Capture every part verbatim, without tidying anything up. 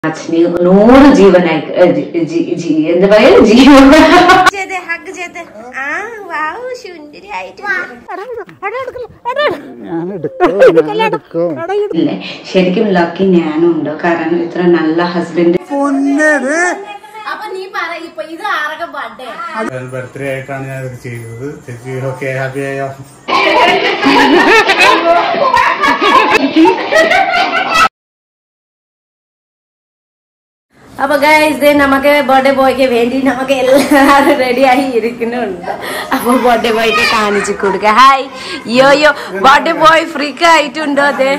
നൂറ് ജീവനായി എന്താ പറയാ ജീവൻ ശരിക്കും ലക്കി ഞാനും ഉണ്ട്. കാരണം ഇത്ര നല്ല ഹസ്ബൻഡ് ബർത്ത്ഡേ ആയിട്ടാണ് ഞാൻ ഇത് ചെയ്തത്. ചേച്ചി ഓക്കെ ഹാപ്പി ആയോ? അപ്പൊ ഗൈസ് നമുക്ക് ബർത്ത്ഡേ ബോയ്ക്ക് വേണ്ടി നമുക്ക് എല്ലാരും റെഡി ആയി ഇരിക്കുന്നുണ്ട്. അപ്പൊ ബർത്ത്ഡേ ബോയ്ക്ക് കാണിച്ചു കൊടുക്ക. ഹായ് യോ യോ ബർത്ത്ഡേ ബോയ് ഫ്രീക്ക് ആയിട്ടുണ്ടോ? അതെ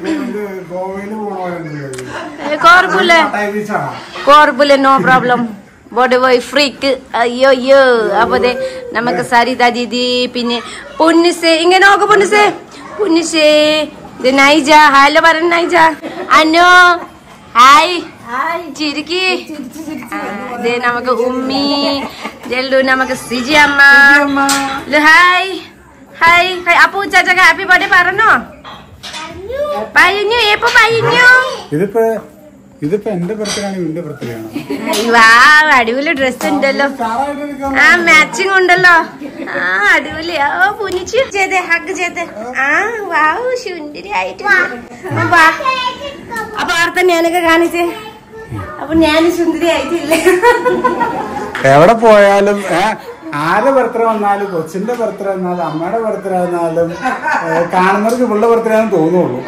കോർബുലെ കോർബുലെ no problem. Birthday boy freak അയ്യോ യോ. അപ്പൊ നമുക്ക് സരിത ദീദി പിന്നെ പുന്നിസേ ഇങ്ങനെ നോക്ക്. പുന്നിസേ പുന്നിസേ നൈജ ഹലോ പറഞ്ഞ നൈജ അനോ ഹായ് ചിരിക്കി. അതെ നമുക്ക് ഉമ്മി ജെല്ലു നമുക്ക് സിജി അമ്മ ഹായ് ഹായ് ഹായ്. അപ്പു ചാച്ചക്ക് ഹാപ്പി ബർത്ത്ഡേ പറഞ്ഞോ? പറഞ്ഞു എപ്പോ പറഞ്ഞു? ഇതിപ്പോ ഇതിപ്പോ എന്റെ ബർത്ത്ഡേ ആണ് ഇവന്റെ ബർത്ത്ഡേ ആണ്. വാ അടിപൊളി ഡ്രസ് ഉണ്ടല്ലോ. ആ മാച്ചിങ് ഉണ്ടല്ലോ. ആ അടിപൊളി. ഓ പുനിച്ചു ചെയ്തേ ഹഗ് ചെയ്തേ. ആ വാവ് സുന്ദരി ആയിട്ട് വാ. അപ്പൊ ആർത്ത ഞാനൊക്കെ കാണിച്ചേ. അപ്പൊ ഞാൻ സുന്ദരി ആയിട്ടില്ല. എവിടെ പോയാലും ആരുടെ ബർത്ത്ഡേ വന്നാലും കൊച്ചിന്റെ ബർത്ത്ഡേ വന്നാലും അമ്മയുടെ ബർത്ത്ഡേ വന്നാലും കാണുന്നവർക്ക് ഇവളുടെ ബർത്ത്ഡേ ആണെന്ന് തോന്നുള്ളൂ.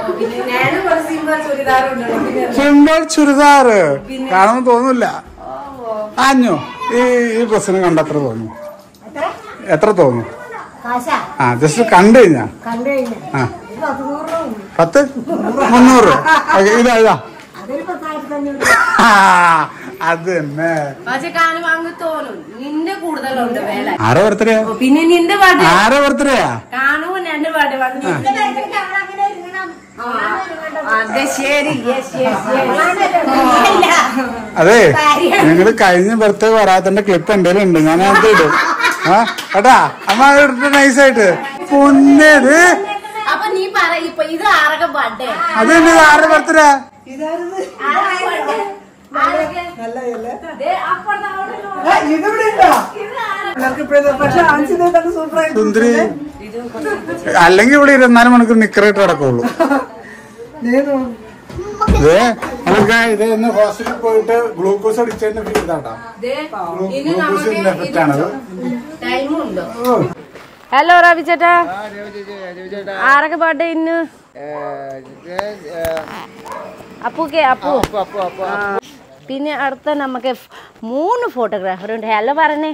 സിമ്പിൾ ചുരിദാറ് കാണുമ്പോൾ തോന്നില്ല. അഞ്ഞോ ഈ ഈ ഡ്രസ്സിന് കണ്ടത്ര തോന്നുന്നു. എത്ര തോന്നുന്നു? ആ ജസ്റ്റ് കണ്ടു കഴിഞ്ഞാ ആ പത്ത് മുന്നൂറ് ഇതാ ഇതാ അത് തന്നെ. ആരെ ബർത്ത്ഡേ? പിന്നെ നിന്റെ ആരെ ബർത്ത്ഡേയാ? അതെ നിങ്ങള് കഴിഞ്ഞ ബർത്ത്ഡേ വരാത്തന്റെ ക്ലിപ്പ് എന്തേലും ഉണ്ട്, ഞാൻ അത് ഇടും. ആ കേട്ടാ അമ്മ ഇട്ടിട്ട് നൈസായിട്ട് പൊന്നത്. അത് തന്നെ ആരുടെ ബർത്ത്ഡേ? സുന്ദരി അല്ലെങ്കിൽ ഇവിടെ ഇരുപത്തിനാല് മണിക്കൂർ നിക്കറായിട്ട് നടക്കുള്ളൂ. ഇതേ നമുക്ക് ഇത് ഇന്ന് ഹോസ്പിറ്റലിൽ പോയിട്ട് ഗ്ലൂക്കോസ് അടിച്ചതിന്റെ ഫീൽ ഇതാട്ടോ. ഗ്ലൂക്കോസിന്റെ എഫക്റ്റ് ആണത്. ഹലോ രവി ചേട്ടാ, ആരൊക്കെ ബർത്ത്ഡേ ഇന്ന്? അപ്പൂക്കെ അപ്പു. പിന്നെ അടുത്ത നമുക്ക് മൂന്ന് ഫോട്ടോഗ്രാഫർ ഉണ്ട്. ഹലോ പറഞ്ഞേ.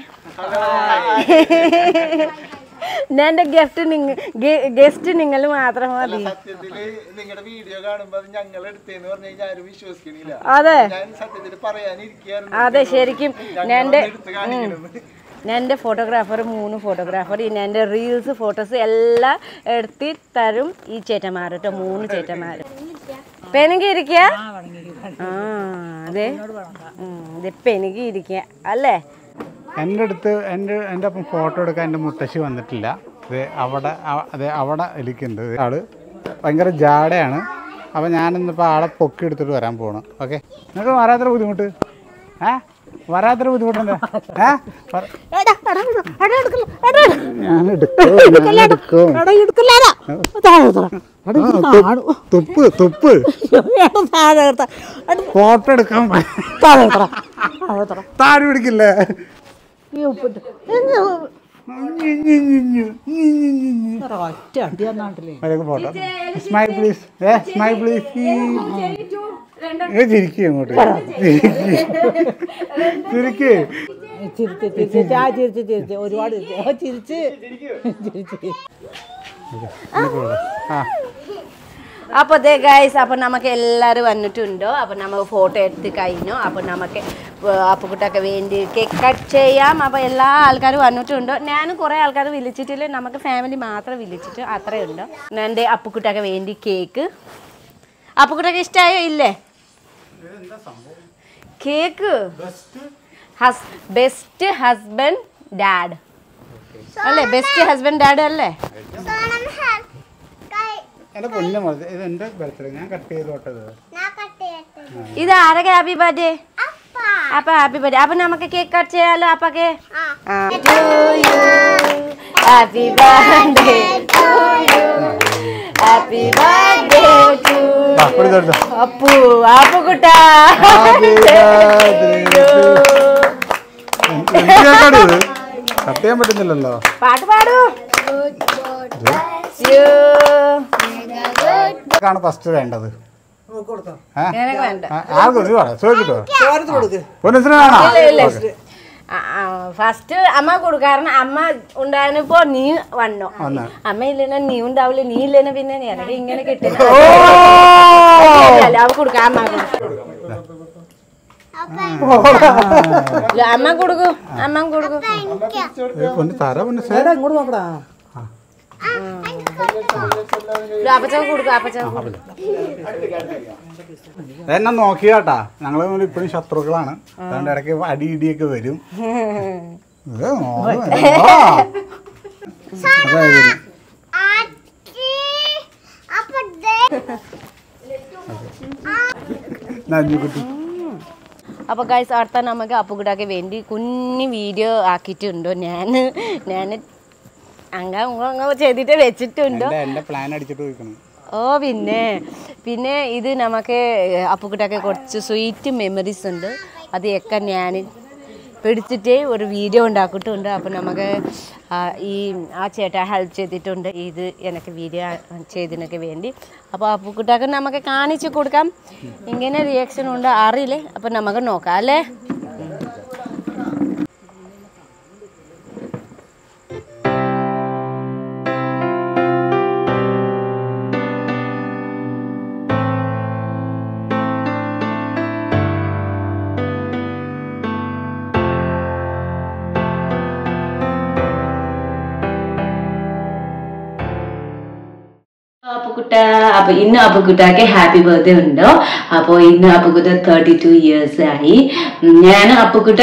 എന്റെ ഗിഫ്റ്റ് ഗസ്റ്റ് നിങ്ങൾ മാത്രം മതി. അതെ അതെ ശരിക്കും എന്റെ എന്റെ ഫോട്ടോഗ്രാഫർ മൂന്ന് ഫോട്ടോഗ്രാഫർ എന്റെ റീൽസ് ഫോട്ടോസ് എല്ലാം എടുത്തി തരും ഈ ചേട്ടന്മാർ കേട്ടോ. മൂന്ന് ചേട്ടന്മാർ പെനുകി ഇരിക്കുക. ആ അതെ ഇത് പെനുകി ഇരിക്കുക അല്ലേ. എൻ്റെ അടുത്ത് എൻ്റെ എൻ്റെ അപ്പം ഫോട്ടോ എടുക്കാൻ എൻ്റെ മുത്തശ്ശി വന്നിട്ടില്ല. ഇത് അവിടെ അതെ അവിടെ ഇരിക്കുന്നുണ്ട്. ആള് ഭയങ്കര ജാടയാണ്. അപ്പം ഞാനിന്നിപ്പോൾ ആളെ പൊക്കി എടുത്തിട്ട് വരാൻ പോകണം. ഓക്കെ നിങ്ങൾക്ക് വരാത്ര ബുദ്ധിമുട്ട്? ഏ വരാത്ര ബുദ്ധിമുട്ടെന്താ? ഞാൻ എടുക്കും തുപ്പ് തുപ്പ് ഫോട്ടോ എടുക്കാൻ താഴെ പിടിക്കില്ലേ? Photo smile please. ഏ സ്മൈൽ പ്ലീസ്. ചിരിക്കും അങ്ങോട്ട് ചിരിക്കേ. ഒരുപാട് ചിരിച്ച് ആ അപ്പോൾ ദേ ഗൈസ്, അപ്പോൾ നമുക്ക് എല്ലാവരും വന്നിട്ടുണ്ടോ. അപ്പോൾ നമുക്ക് ഫോട്ടോ എടുത്ത് കഴിഞ്ഞു. അപ്പോൾ നമുക്ക് അപ്പുകുട്ടൊക്കെ വേണ്ടി കേക്ക് കട്ട് ചെയ്യാം. അപ്പോൾ എല്ലാ ആൾക്കാരും വന്നിട്ടുണ്ടോ. ഞാൻ കുറേ ആൾക്കാർ വിളിച്ചിട്ടില്ല, നമുക്ക് ഫാമിലി മാത്രം വിളിച്ചിട്ട് അത്രേ ഉണ്ടോ. എൻ്റെ അപ്പുകുട്ടൊക്കെ വേണ്ടി കേക്ക്. അപ്പുകുട്ടൊക്കെ ഇഷ്ടമായോ ഇല്ലേ കേക്ക്? ബെസ്റ്റ് ഹസ്ബൻഡ് ഡാഡ് അല്ലേ? ബെസ്റ്റ് ഹസ്ബൻഡ് ഡാഡ് അല്ലേ? എന്റെ പൊന്നു ഇത് എന്റെ ബർത്ത്ഡേ, ഞാൻ കട്ട് ചെയ്തോട്ടത്. ഇത് ആരൊക്കെ ഹാപ്പി ബർത്ത്ഡേ? അപ്പൊ ഹാപ്പി ബർത്ത്ഡേ. അപ്പൊ നമുക്ക് കേക്ക് കട്ട് ചെയ്യാലോ അപ്പൊക്കെ? Happy birthday to you, happy birthday to Appu. Appu കുട്ടാ കട്ട് ചെയ്യാൻ പറ്റുന്നില്ലല്ലോ. പാട്ട് പാടൂ. ാണ് ഫസ്റ്റ് വേണ്ടത്. വേണ്ട ഫസ്റ്റ് അമ്മ കൊടുക്കും. കാരണം അമ്മ ഉണ്ടായിരുന്നപ്പോ നീ വന്നോ, അമ്മ ഇല്ലെന്ന നീ ഉണ്ടാവില്ല, നീ ഇല്ലെന്ന പിന്നെ എനിക്ക് ഇങ്ങനെ കിട്ടില്ല. അവ കൊടുക്ക, അമ്മ അമ്മ കൊടുക്കൂ, അമ്മ കൊടുക്കൂ. ഇങ്ങോട്ട് നോക്കടാ. അപ്പച്ച കൊടുക്കും, അപ്പച്ച എന്നെ നോക്കിയാട്ടാ. ഞങ്ങള് ഇപ്പഴും ശത്രുക്കളാണ്. അതുകൊണ്ട് ഇടയ്ക്ക് അടി ഇടിയൊക്കെ വരും. അപ്പൊ ഗൈസ് അടുത്ത നമുക്ക് അപ്പുകുട്ടാക്ക് വേണ്ടി കുഞ്ഞു വീഡിയോ ആക്കിയിട്ടുണ്ടോ. ഞാൻ ഞാൻ അങ്ങ അങ്ങ ചെയ്തിട്ട് വെച്ചിട്ടുണ്ടോ. ഓ പിന്നെ പിന്നെ ഇത് നമുക്ക് അപ്പുകുട്ടാക്ക് കുറച്ച് സ്വീറ്റ് മെമ്മറീസ് ഉണ്ട്. അതൊക്കെ ഞാൻ പിടിച്ചിട്ട് ഒരു വീഡിയോ ഉണ്ടാക്കിയിട്ടുണ്ട്. അപ്പം നമുക്ക് ഈ ആ ചേട്ടാ ഹെൽപ്പ് ചെയ്തിട്ടുണ്ട് ഇത് എനിക്ക് വീഡിയോ ചെയ്തതിനൊക്കെ വേണ്ടി. അപ്പോൾ അപ്പുകുട്ടാക്ക് നമുക്ക് കാണിച്ചു കൊടുക്കാം. ഇങ്ങനെ റിയാക്ഷൻ ഉണ്ട് അറിയില്ലേ. അപ്പം നമുക്ക് നോക്കാം അല്ലേ. അപ്പുകുട്ട അപ്പൊ ഇന്ന് അപ്പുകുട്ടാക്ക് ഹാപ്പി ബർത്ത്ഡേ ഉണ്ടോ. അപ്പൊ ഇന്ന് അപ്പുകുട്ട തേർട്ടി ടു ഇയേഴ്സ് ആയി. ഞാൻ അപ്പുകുട്ട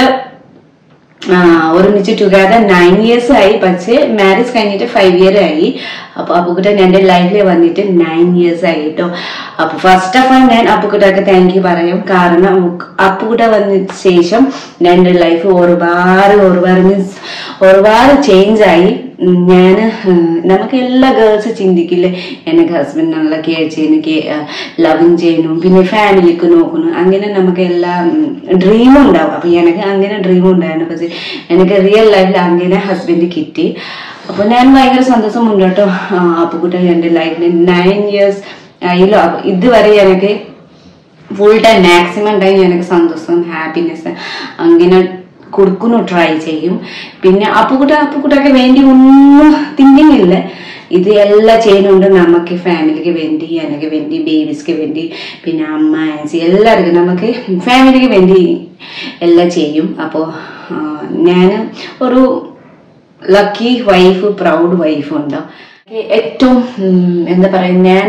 ഒരുമിച്ച് ടുഗദർ നയൻ ഇയേഴ്സ് ആയി. പക്ഷേ മാരേജ് കഴിഞ്ഞിട്ട് ഫൈവ് ഇയർ ആയി. അപ്പൊ അപ്പുകുട്ടൻ എന്റെ ലൈഫിൽ വന്നിട്ട് നയൻ ഇയേഴ്സ് ആയി കേട്ടോ. അപ്പൊ ഫസ്റ്റ് ഓഫ് ഓൾ ഞാൻ അപ്പുകുട്ടാക്ക് താങ്ക് യു പറയും. കാരണം അപ്പുകുട്ട വന്നതിന് ശേഷം എന്റെ ലൈഫ് ഒരുപാട് ഒരുപാട് മീൻസ് ഒരുപാട് ചേഞ്ച് ആയി. ഞാൻ നമുക്ക് എല്ലാ ഗേൾസ് ചിന്തിക്കില്ലേ എനിക്ക് ഹസ്ബൻഡ് നല്ല കെയർ ചെയ്യുന്നു, ലവിങ് ചെയ്യുന്നു, പിന്നെ ഫാമിലിക്ക് നോക്കുന്നു, അങ്ങനെ നമുക്ക് എല്ലാ ഡ്രീമും ഉണ്ടാവും. അപ്പൊ എനിക്ക് അങ്ങനെ ഡ്രീം ഉണ്ടായിരുന്നു. പക്ഷെ എനിക്ക് റിയൽ ലൈഫിൽ അങ്ങനെ ഹസ്ബൻഡ് കിട്ടി. അപ്പൊ ഞാൻ ഭയങ്കര സന്തോഷമുണ്ട് കേട്ടോ. അപ്പുകുട്ട എൻ്റെ ലൈഫിൽ നയൻ ഇയേഴ്സ് ആയില്ലോ. അപ്പൊ ഇതുവരെ എനിക്ക് ഫുൾ ടൈം മാക്സിമം ടൈം എനിക്ക് സന്തോഷം ഹാപ്പിനെസ് അങ്ങനെ കൊടുക്കുന്നു, ട്രൈ ചെയ്യും. പിന്നെ അപ്പുകുട്ട അപ്പുകുട്ടൊക്കെ വേണ്ടി ഒന്നും തിങ്കിങ് ഇല്ല. ഇത് എല്ലാം ചെയ്യുന്നുണ്ട് നമുക്ക് ഫാമിലിക്ക് വേണ്ടി, എനിക്ക് വേണ്ടി, ബേബീസ്ക്ക് വേണ്ടി, പിന്നെ അമ്മ ആൻസി എല്ലാവർക്കും നമുക്ക് ഫാമിലിക്ക് വേണ്ടി എല്ലാം ചെയ്യും. അപ്പോൾ ഞാൻ ഒരു ലക്കി വൈഫ്, പ്രൗഡ് വൈഫ് ഉണ്ടോ. ഏറ്റവും എന്താ പറയുക, ഞാൻ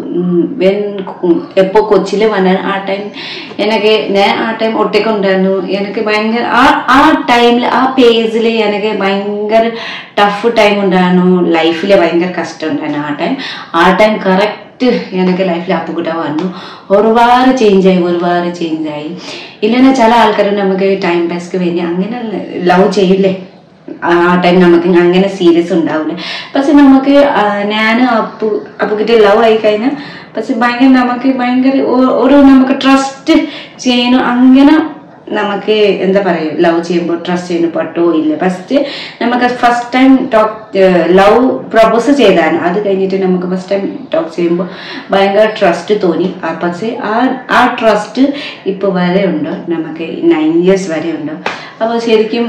എപ്പോൾ കൊച്ചിയിൽ വന്ന ആ ടൈം എനിക്ക് ഞാൻ ആ ടൈം ഒറ്റയ്ക്ക് ഉണ്ടായിരുന്നു. എനിക്ക് ഭയങ്കര ആ ആ ടൈമിൽ ആ പേജിൽ എനിക്ക് ഭയങ്കര ടഫ് ടൈം ഉണ്ടായിരുന്നു. ലൈഫിൽ ഭയങ്കര കഷ്ടം ഉണ്ടായിരുന്നു ആ ടൈം. ആ ടൈം കറക്റ്റ് എനിക്ക് ലൈഫിൽ അപ്പുകുട്ട വന്നു. ഒരുപാട് ചേഞ്ചായി, ഒരുപാട് ചേഞ്ചായി. ഇല്ലെന്നെ ചില ആൾക്കാർ നമുക്ക് ടൈം പാസ്ക്ക് വേണ്ടി അങ്ങനെ ലവ് ചെയ്യില്ലേ, ആ ടൈം നമുക്ക് അങ്ങനെ സീരിയസ് ഉണ്ടാവില്ല. പക്ഷെ നമുക്ക് ഞാൻ അപ്പു അപ്പുകിട്ട് ലവ് ആയി കഴിഞ്ഞാൽ പക്ഷെ ഭയങ്കര നമുക്ക് ഭയങ്കര ഒരു നമുക്ക് ട്രസ്റ്റ് ചെയ്യണം. അങ്ങനെ നമുക്ക് എന്താ പറയുക, ലവ് ചെയ്യുമ്പോൾ ട്രസ്റ്റ് ചെയ്യുന്നു പട്ടോ ഇല്ല. ഫസ്റ്റ് നമുക്ക് first time talk love propose ചെയ്താണ്. അത് കഴിഞ്ഞിട്ട് നമുക്ക് ഫസ്റ്റ് ടൈം ടോക്ക് ചെയ്യുമ്പോൾ ഭയങ്കര ട്രസ്റ്റ് തോന്നി. പക്ഷേ ആ ആ ട്രസ്റ്റ് ഇപ്പോൾ വരെ ഉണ്ടോ, നമുക്ക് നയൻ ഇയേഴ്സ് വരെ ഉണ്ടോ. അപ്പോൾ ശരിക്കും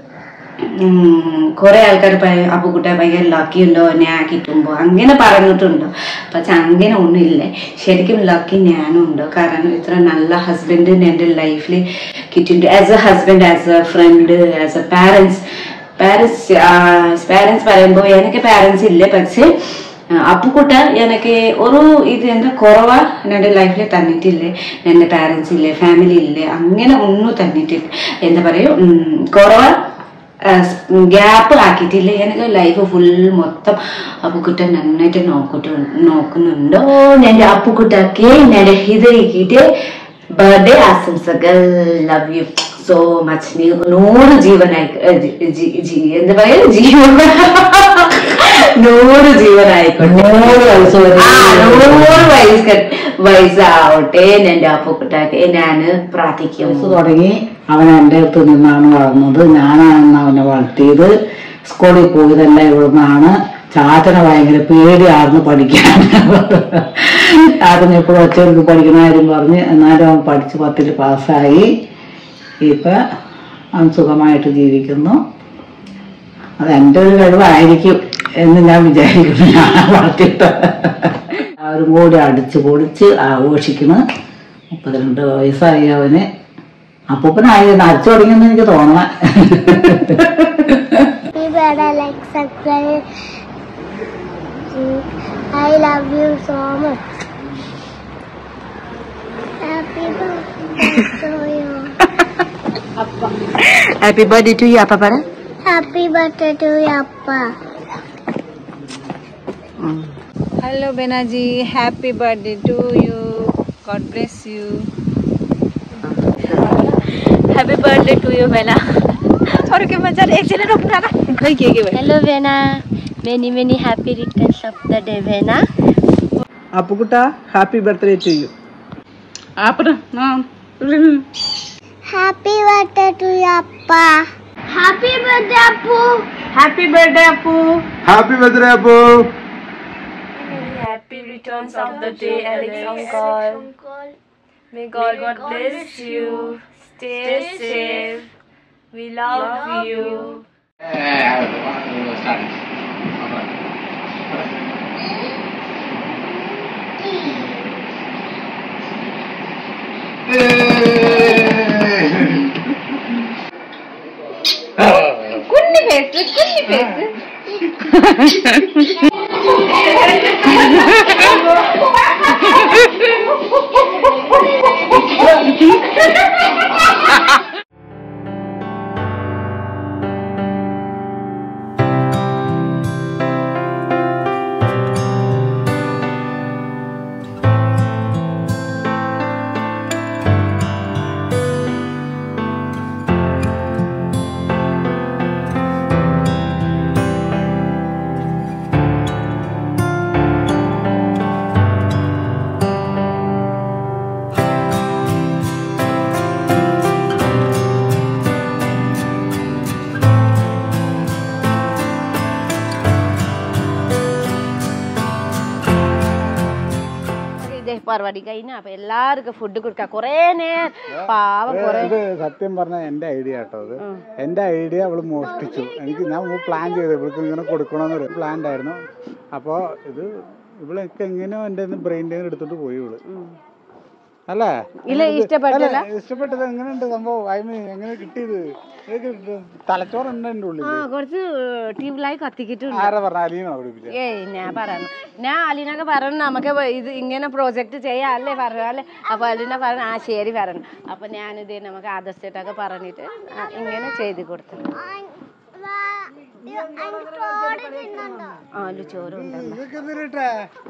കുറെ ആൾക്കാർ അപ്പുകുട്ട ഭയങ്കര ലക്കി ഉണ്ടോ ഞാൻ കിട്ടുമ്പോ അങ്ങനെ പറഞ്ഞിട്ടുണ്ടോ. പക്ഷെ അങ്ങനെ ഒന്നുമില്ല. ശരിക്കും ലക്കി ഞാനും ഉണ്ടോ. കാരണം ഇത്ര നല്ല ഹസ്ബൻഡ് എൻ്റെ ലൈഫിൽ കിട്ടിയിട്ടുണ്ട്. As a husband, as a friend, as a parents. Parents parents പറയുമ്പോൾ എനിക്ക് പാരൻസ് ഇല്ല. പക്ഷെ അപ്പുകുട്ട എനിക്ക് ഒരു ഇത് എന്താ കുറവാ എൻ്റെ ലൈഫിൽ തന്നിട്ടില്ലേ. എൻ്റെ പാരൻസ് ഇല്ലേ, ഫാമിലി ഇല്ലേ, അങ്ങനെ ഒന്നും തന്നിട്ടില്ല. എന്താ പറയൂ, കുറവാ ഗ്യാപ്പ് ആക്കിയിട്ടില്ല. എനിക്ക് ലൈഫ് ഫുൾ മൊത്തം അപ്പുകുട്ട നന്നായിട്ട് നോക്കിട്ട് നോക്കുന്നുണ്ടോ. എൻ്റെ അപ്പുകുട്ടക്ക് ഞാൻ ഹൃദയിക്കിട്ട് ബർത്ത്ഡേ ആശംസകൾ. Love you so much. നീ നൂറ് ജീവനായി എന്താ പറയാ ജീവൻ നൂറ് ജീവനായിക്കോട്ടെ. നൂറ് വയസ്സ് വയസ്സാവട്ടെ എന്റെ അപ്പുക്കുട്ടാക്ക് ഞാന് പ്രാർത്ഥിക്കും. തുടങ്ങി അവൻ എൻ്റെ അടുത്ത് നിന്നാണ് വളർന്നത്. ഞാനാണ് അവനെ വളർത്തിയത്. സ്കൂളിൽ പോയതല്ല ഇവിടുന്നാണ്. ചാച്ചനെ ഭയങ്കര പേടിയായിരുന്നു പഠിക്കാൻ. ചാച്ചനെ എപ്പോഴും ഒച്ചവർക്ക് പഠിക്കണ കാര്യം പറഞ്ഞ് എന്നാലും അവൻ പഠിച്ച് പത്തിൽ പാസ്സായി. ഇപ്പം അവൻ സുഖമായിട്ട് ജീവിക്കുന്നു. അത് എൻ്റെ ഒരു കഴിവായിരിക്കും എന്ന് ഞാൻ വിചാരിക്കുന്നു. ഞാൻ വളർത്തിയിട്ട് അവരും കൂടി അടിച്ച് പൊടിച്ച് ആഘോഷിക്കുന്നു. മുപ്പത്തിരണ്ട് വയസ്സായി അവന്. അപ്പൂപ്പനായി നരച്ചു തുടങ്ങിയെന്ന് എനിക്ക് തോന്നണ. I love you so much. Happy birthday to you. Happy birthday to you, Appa Para. Happy birthday to you, Appa. Hello Benaji, happy birthday to you. God bless you. Happy birthday to you, Bena. और के मजा एक जने रुकना ना कोई के के Hello Vena, many many happy returns of the day Vena. അപ്പുക്കുട്ട happy birthday to you. Happy birthday to you, Appa. Happy birthday, Appu. Happy birthday, Appu. Happy birthday Appu. Happy returns of the day, Alex uncle. May God, God bless you. Stay safe. We love you. Kunni face, kunni face. പരിപാടി കഴിഞ്ഞ അപ്പൊ എല്ലാവർക്കും food കൊടുക്കാം. കൊറേ നേരം പാവം കൊറേ. ഇത് സത്യം പറഞ്ഞ എന്റെ ഐഡിയ കേട്ടോ. അത് എന്റെ ഐഡിയ അവള് മോഷ്ടിച്ചു. എനിക്ക് ഞാൻ പ്ലാൻ ചെയ്തു ഇവൾക്ക് ഇങ്ങനെ കൊടുക്കണമെന്നൊരു പ്ലാൻ ആയിരുന്നു. അപ്പൊ ഇത് ഇവളൊക്കെ എങ്ങനെയോ എന്റെ ബ്രെയിൻ്റെ എടുത്തിട്ട് പോയി ഇവള്. അല്ലേ? ഇല്ല, ഇഷ്ടപ്പെട്ടില്ല. ഇഷ്ടപ്പെട്ടത് എങ്ങനെയുണ്ട് സംഭവം? ഐ മീൻ എങ്ങനെ കിട്ടിയത്? തലച്ചോറുണ്ട് എന്റെ ഉള്ളിൽ. ആ കുറച്ച് ട്യൂബ്ലായി കത്തിക്കിട്ടുണ്ട്. ആരാ പറഞ്ഞ? അലീന പഠിപ്പിച്ച? ഏയ് ഞാൻ പറഞ്ഞു ഞാൻ അലീനൊക്കെ പറഞ്ഞു നമുക്ക് ഇത് ഇങ്ങനെ പ്രോജക്റ്റ് ചെയ്യാം അല്ലേ പറഞ്ഞു അല്ലേ. അപ്പൊ അലീന പറഞ്ഞു ആ ശരി പറഞ്ഞു. അപ്പൊ ഞാനിത് നമുക്ക് ആദർശിട്ടൊക്കെ പറഞ്ഞിട്ട് ഇങ്ങനെ ചെയ്ത് കൊടുത്തു. ആലു ചോറുണ്ടല്ലോ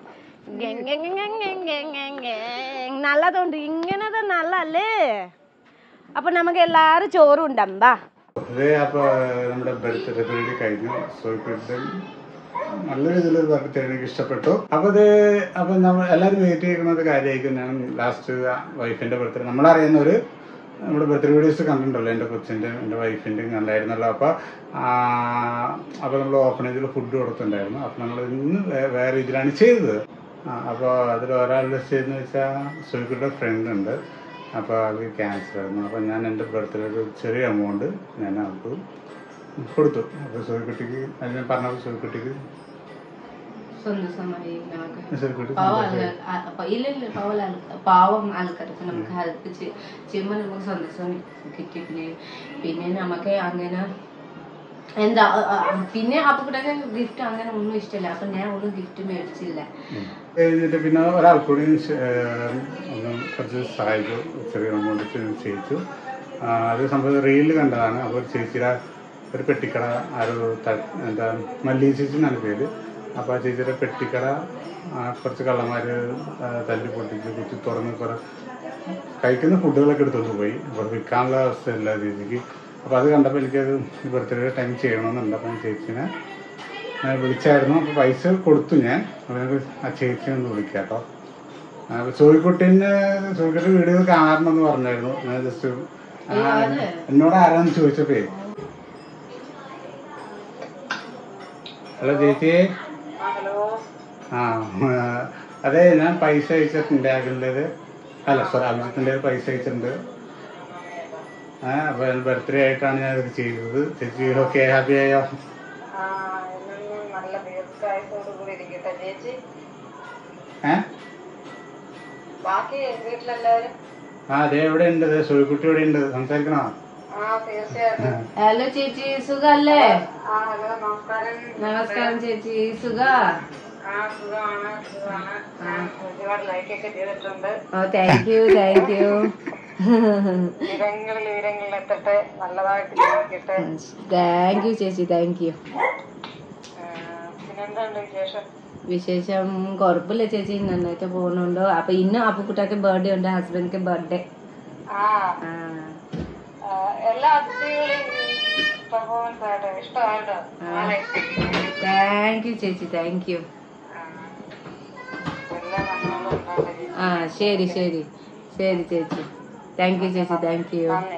നല്ലതുണ്ട്. ഇങ്ങനത്തെ നല്ലല്ലേ. അപ്പൊ നമുക്ക് എല്ലാരും ചോറും ഉണ്ടമ്പാ. അപ്പൊ നമ്മുടെ ബർത്ത്ഡേ പരിപാടി കഴിഞ്ഞു. സോയിക്കുട്ടൻ നല്ല രീതിയിൽ ബർത്ത്ഡേ എനിക്ക് ഇഷ്ടപ്പെട്ടു. അപ്പൊ ഇത് അപ്പൊ നമ്മൾ എല്ലാവരും വെയിറ്റ് ചെയ്യുന്ന ഒരു കാര്യമായിരിക്കും. ഞാൻ ലാസ്റ്റ് വൈഫിന്റെ ബർത്ത്ഡേ നമ്മളറിയുന്ന ഒരു നമ്മുടെ ബർത്ത്ഡേ വീഡിയോസ് കണ്ടിട്ടുണ്ടല്ലോ. എൻ്റെ കൊച്ചിൻ്റെ എൻ്റെ വൈഫിൻ്റെയും കണ്ടായിരുന്നല്ലോ. അപ്പോൾ അപ്പോൾ നമ്മൾ ഓപ്പണേജിൽ ഫുഡ് കൊടുത്തിട്ടുണ്ടായിരുന്നു. അപ്പോൾ നമ്മൾ ഇന്ന് വേറെ ഇതിലാണ് ചെയ്തത്. അപ്പോൾ അതിൽ ഒരാളുടെ ചെയ്യുന്നത് വെച്ചാൽ സോയിക്കുട്ടിയുടെ ഫ്രണ്ട് ഉണ്ട്. അപ്പോൾ ആൾക്ക് ക്യാൻസർ ആയിരുന്നു. അപ്പോൾ ഞാൻ എൻ്റെ ബർത്ത്ഡേ ഒരു ചെറിയ എമൗണ്ട് ഞാൻ അവർക്ക് കൊടുത്തു. അപ്പോൾ സോയിക്കുട്ടിക്ക് അത് ഞാൻ പറഞ്ഞപ്പോൾ സോയിക്കുട്ടിക്ക് പാവം ആൾക്കാർക്ക് നമുക്ക് ഹെൽപ്പ് ചെയ്യുമ്പോൾ നമുക്ക് സന്തോഷം കിട്ടി. പിന്നെ പിന്നെ നമുക്ക് അങ്ങനെ എന്താ പിന്നെ അപ്പൂട്ടൊക്കെ ഗിഫ്റ്റ് അങ്ങനെ ഒന്നും ഇഷ്ടമില്ല. അപ്പൊ ഞാൻ ഒന്നും ഗിഫ്റ്റ് മേടിച്ചില്ല. കഴിഞ്ഞിട്ട് പിന്നെ ഒരാൾ കൂടി ഒന്ന് കുറച്ച് സഹായിച്ചു. ചെറിയ എമൗണ്ട് ചെയ്യിച്ചു. അത് സംഭവം റീലിൽ കണ്ടതാണ്. അപ്പോൾ ചേച്ചിയുടെ ഒരു പെട്ടിക്കട ആരോ എന്താ മല്ലി ചേച്ചി എന്നാണ് പേര്. അപ്പോൾ ആ ചേച്ചിയുടെ പെട്ടിക്കട കുറച്ച് കള്ളന്മാർ തല്ലി പൊട്ടിച്ച് കുത്തി തുറന്ന് കുറെ കഴിക്കുന്ന ഫുഡുകളൊക്കെ എടുത്തുകൊണ്ട് പോയി. അപ്പോൾ വിൽക്കാനുള്ള അവസ്ഥയല്ല ചേച്ചിക്ക്. അപ്പോൾ അത് കണ്ടപ്പോൾ എനിക്കത് ബർത്ത്ഡേ ടൈം ചെയ്യണമെന്നുണ്ട്. അപ്പം ചേച്ചീനെ വിളിച്ചായിരുന്നു. അപ്പോൾ പൈസ കൊടുത്തു ഞാൻ. അപ്പോൾ ഞങ്ങൾക്ക് ആ ചേച്ചിനെ ഒന്ന് വിളിക്കാം കേട്ടോ. അപ്പോൾ ചോദിക്കുട്ടീനെ ചോദിക്കുട്ടി വീഡിയോ കാണാറുണ്ടെന്ന് പറഞ്ഞായിരുന്നു. ഞാൻ ജസ്റ്റ് എന്നോട് ആരാന്ന് ചോദിച്ചപ്പോ. ഹലോ ചേച്ചി. ആ അതെ, ഞാൻ പൈസ അയച്ചിട്ടുണ്ട് അഖിലിൻ്റെത്. അല്ല സോറി, അഭിജിത്തിൻ്റെ പൈസ അയച്ചിട്ടുണ്ട്. ആ അപ്പോൾ ബർത്ത്ഡേ ആയിട്ടാണ് ഞാൻ ഇത് ചെയ്തത്. ചേച്ചി ഓക്കെ, ഹാപ്പി ആയോ? ഏ ആ അതെ, എവിടെ ഉണ്ട് സോയിക്കുട്ടി? എവിടെ ഉണ്ട്? സംസാരിക്കണോ? ഹലോ ചേച്ചി, സുഖല്ലേ? നമസ്കാരം ചേച്ചി, സുഖ? ഓ thank you thank you. Thank you ചേച്ചി, താങ്ക് യു. വിശേഷം കുഴപ്പമില്ല ചേച്ചി, നന്നായിട്ട് പോകുന്നുണ്ടോ? അപ്പൊ ഇന്ന് അപ്പുക്കുട്ടാക്ക് ബർത്ത്ഡേ ഉണ്ട്, ഹസ്ബൻഡിക്ക് ബർത്ത്ഡേ. താങ്ക് യു ചേച്ചി, താങ്ക് യു. ആ ശരി ശരി ശരി ചേച്ചി, താങ്ക് യു ചേച്ചി, താങ്ക് യു.